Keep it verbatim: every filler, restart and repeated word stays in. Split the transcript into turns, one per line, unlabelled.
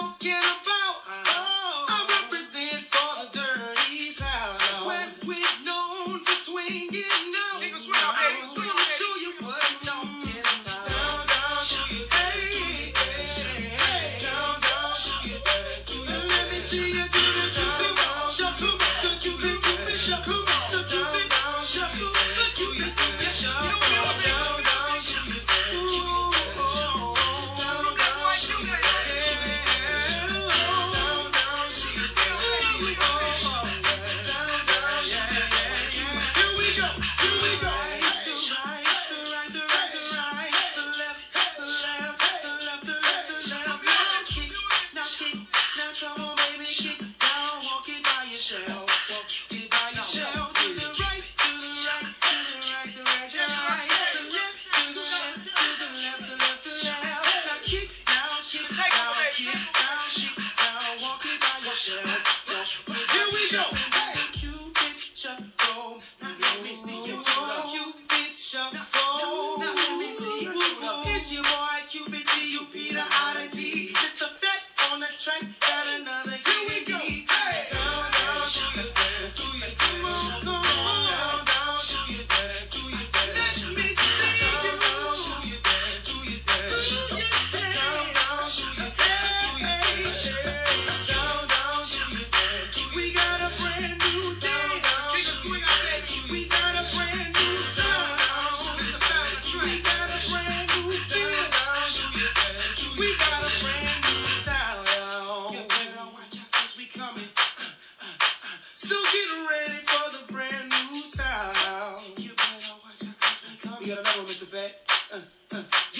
talking about. Oh, I represent for the dirty South. When we're known for swinging now. Nigga swing out, baby. Swing out, baby. Show you what I'm talking about. Down, down, show you that. Hey, hey, hey. Down, down, show you that. Let me see you do the jumping. Shuffle, the Cupid, Cupid, shuffle, the Cupid, shuffle, the Cupid, Cupid, shuffle. Down, down, show you that. Ooh, oh, down, down, show you that. Down, down, show you that. Ooh, oh, down, down, yeah, yeah, yeah. Here we go, here we go. The right, the right, the right, the right, the left, the left, the left, the left, the left. Now kick, now kick, now come on, baby, kick. Now walk it by yourself, walk it by yourself. To the right, to the right, to the right, the right, the right, the left, to the left, to the left, the left, the left. Now kick, now kick, now kick, now kick, now walk it by yourself. Here we go. Cupid shuffle. Now let me see you do the Cupid shuffle. Now let me see you do the. It's your boy Cupid, C U P, the I to D. It's the bet on the track. Got another. Here we go. Hey. Down, down, show you that. Do you come on, come on. Down, down, show you that. Do you that. Let me see you. Down, down, show you that. Do you that. Down, down, show you that. Do you that. Down, down, show you that. We got a brand new day. We got a brand new sound. We got a brand new feel. We got a brand new style. You better watch out 'cause we coming. So get ready for the brand new style. You better watch out 'cause we coming. We got another one, Mister Fat. Uh, uh.